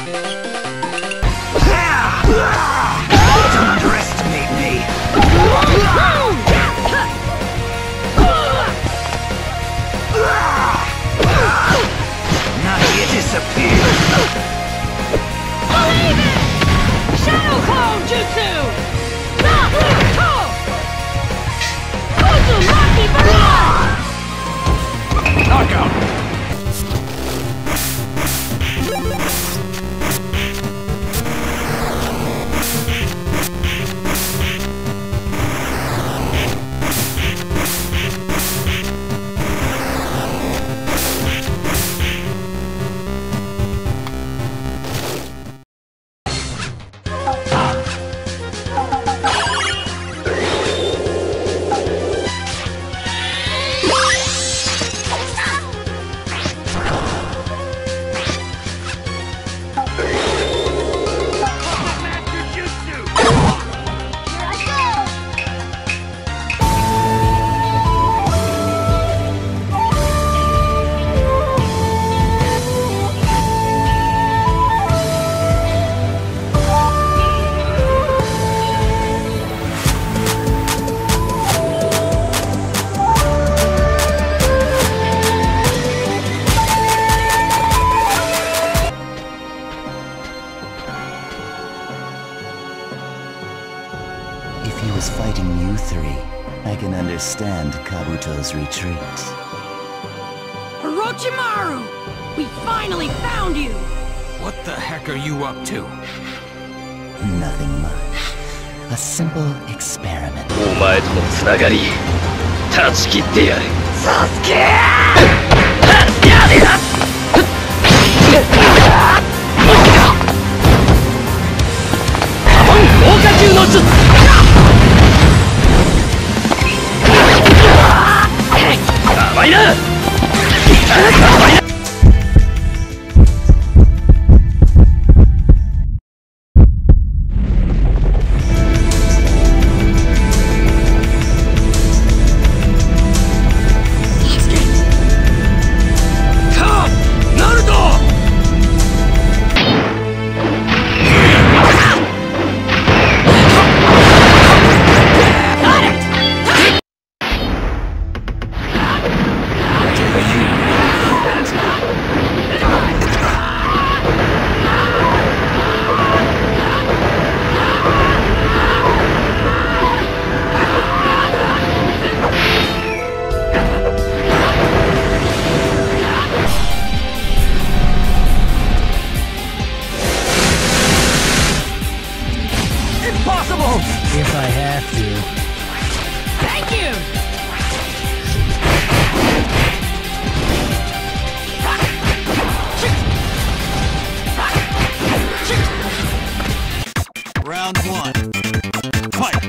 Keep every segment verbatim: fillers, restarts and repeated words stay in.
Don't underestimate me! Now you disappear! Believe it! Shadow Clone Jutsu! Naruto! Uzumaki Barrage! Knockout! If he was fighting you three, I can understand Kabuto's retreat. Orochimaru! We finally found you! What the heck are you up to? Nothing much. A simple experiment. お前とのつながり断ち切ってやる。サスケー！やれや！放火球の術！甘いな！甘いな！ If I have to. Thank you! Round one. Fight!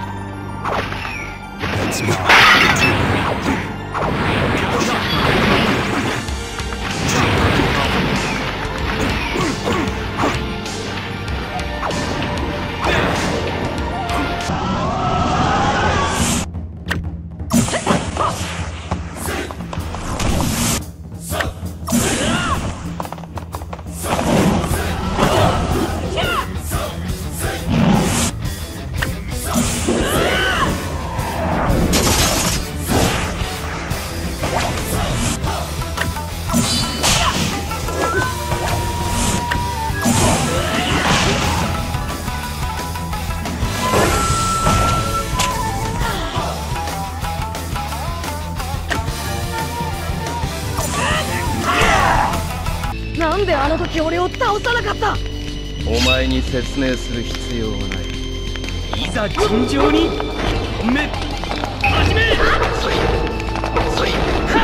That's mine. なんであの時俺を倒さなかった。 お前に説明する必要はない。 いざ尋常に本目始め。そいそい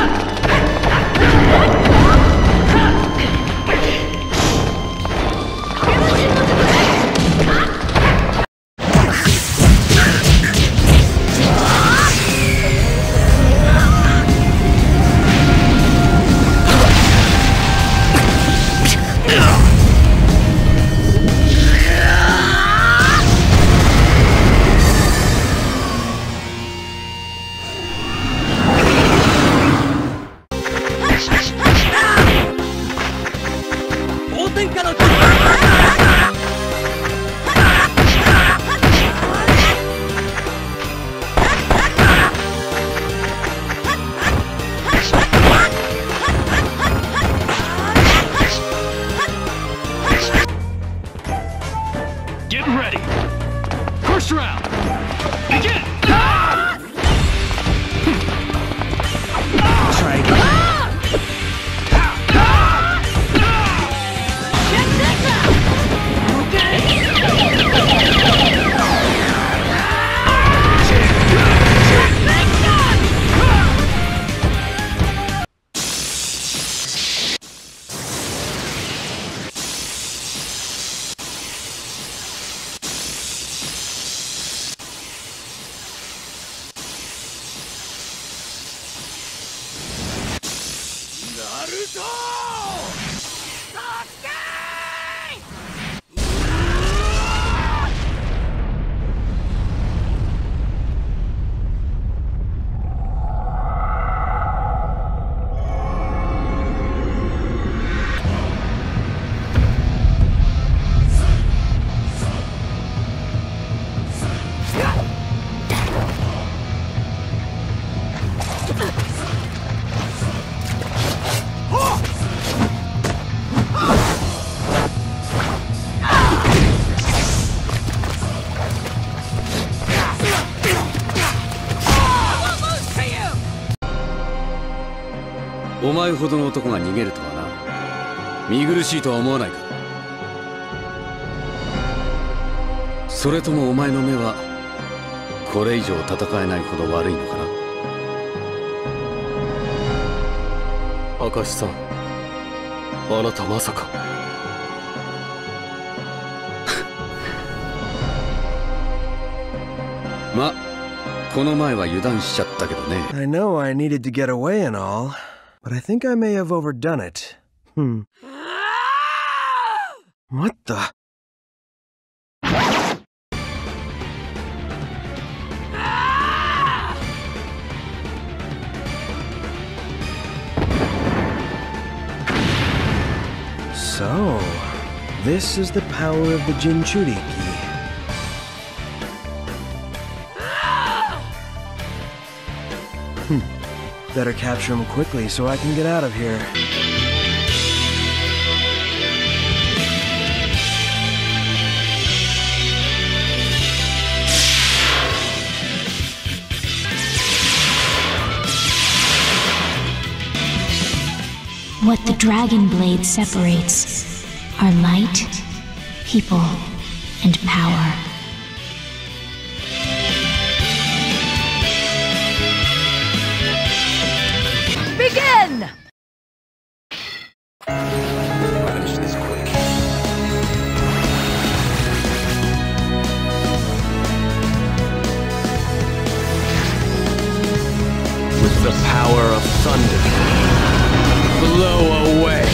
Get ready! First round! Begin! Try again. Check this out. Okay. Naruto! Sasuke! お前ほどの男が逃げるとはな。見苦しいとは思わないか。それともお前の目はこれ以上戦えないほど悪いのかな。明石さん、あなたまさか。ま、この前は油断しちゃったけどね。 I know I needed to get away and all, but I think I may have overdone it. Hmm. What the? So, this is the power of the Jinchuriki. Hmm. Better capture him quickly so I can get out of here. What the Dragon Blade separates are light, people, and power. Begin! Finish this quick. With the power of thunder, blow away.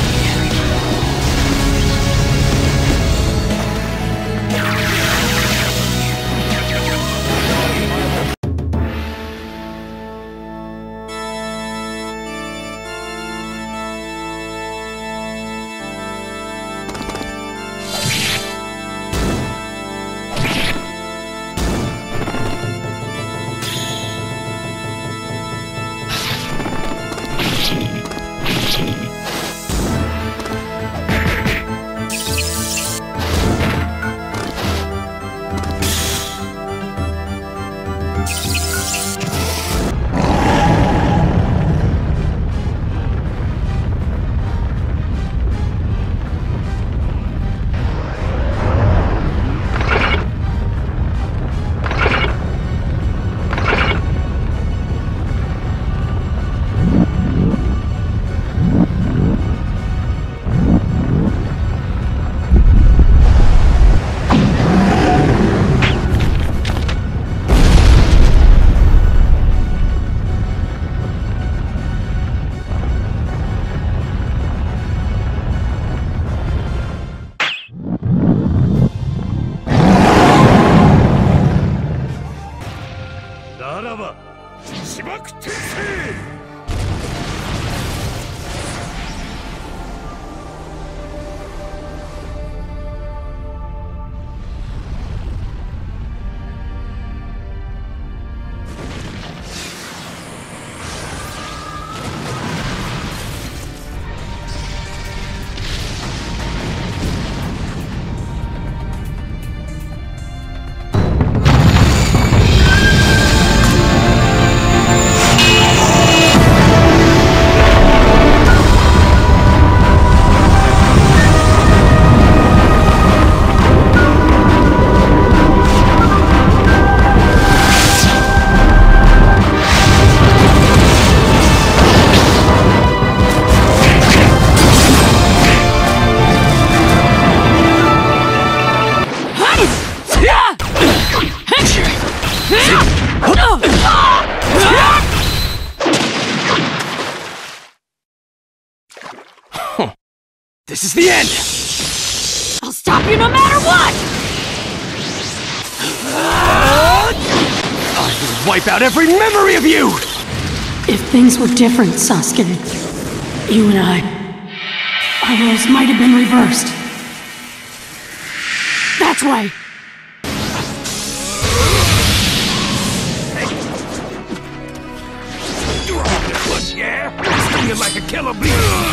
This is the end! I'll stop you no matter what! I will wipe out every memory of you! If things were different, Sasuke, you and I, our roles might have been reversed. That's why. Yeah? Stinging like a killer bee!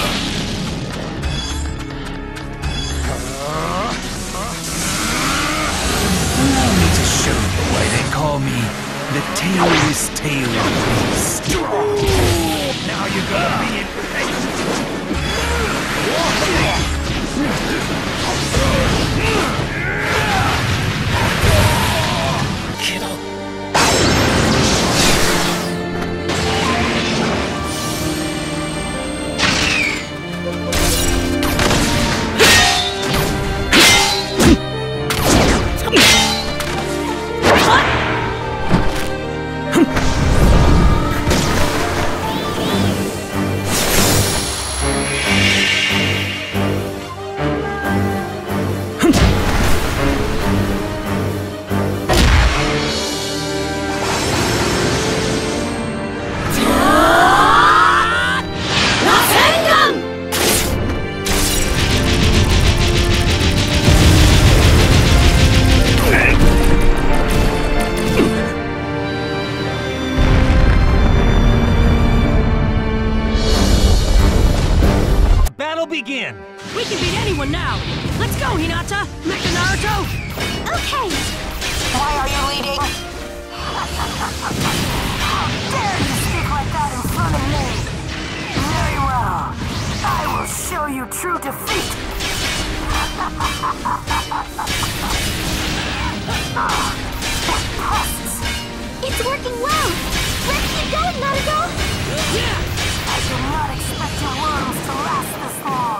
Allow me to show you why they call me the tailless tail beast. Now you're gonna be in begin! We can beat anyone now! Let's go, Hinata! Mecha Naruto! Okay! Why are you leading? How dare you speak like that in front of me? Very well. I will show you true defeat! It's working well! Let's keep going, Naruto! Yeah! I did not expect your worms to last this long.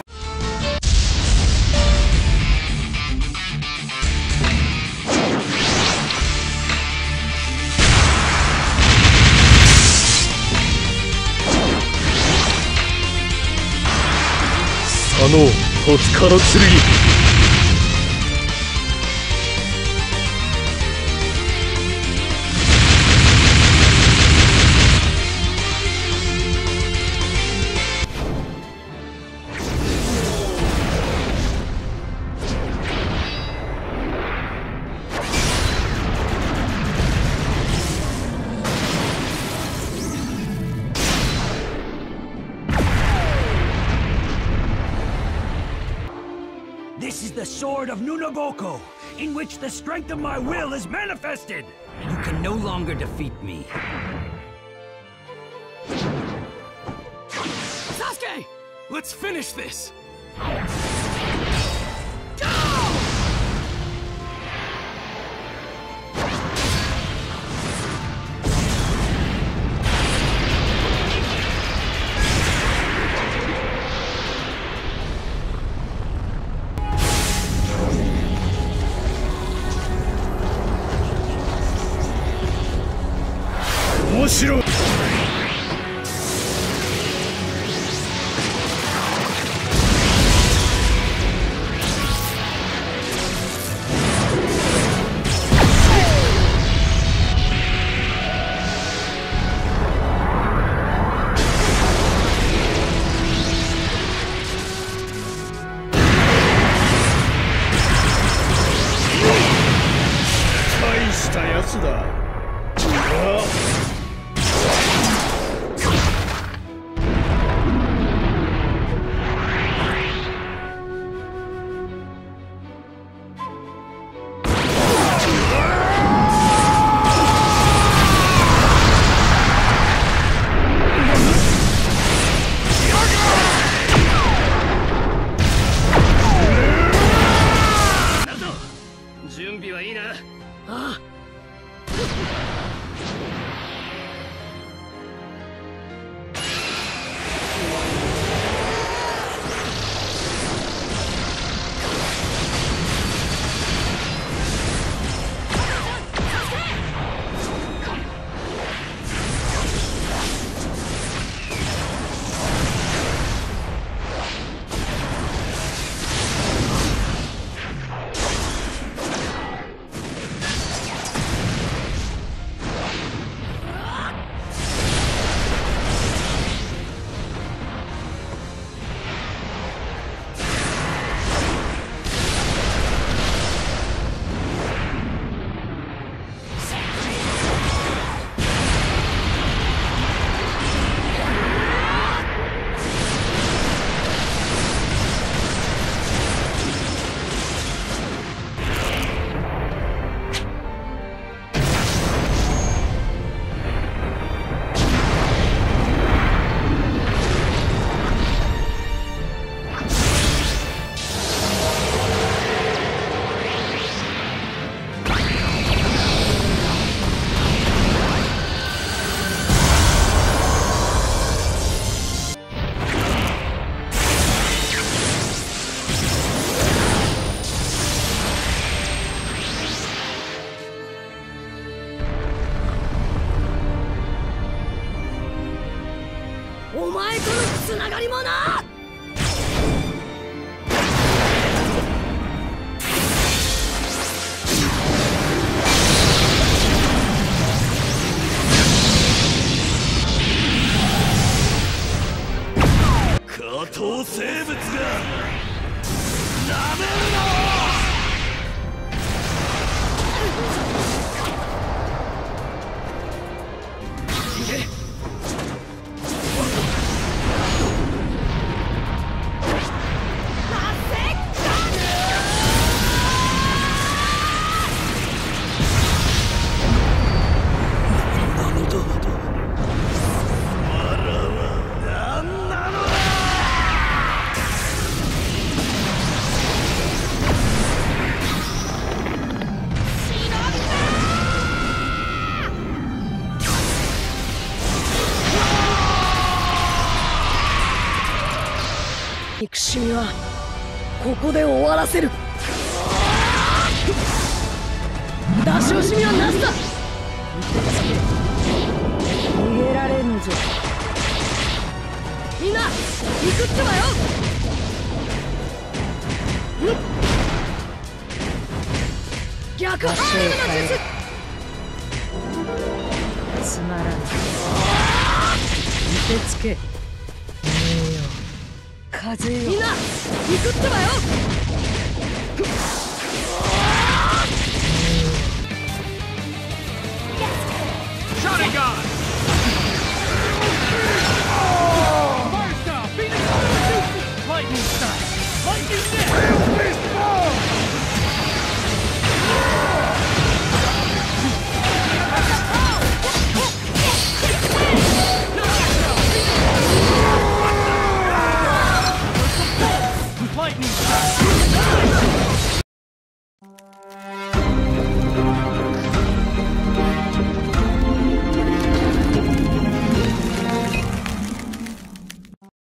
Sano, 戸塚の剣 This is the sword of Nunaboko, in which the strength of my will is manifested! You can no longer defeat me. Sasuke! Let's finish this! Oshiro! 大したやつだ。 えこのつながり者。 下等生物がなめるな。 憎しみはここで終わらせる。出し惜しみはなしだ。逃げられんぞ。みんな行くってばよ。逆ハーレムの術。つまらない。見てつけ。風よ。みんな行くってばよ。 シャリガン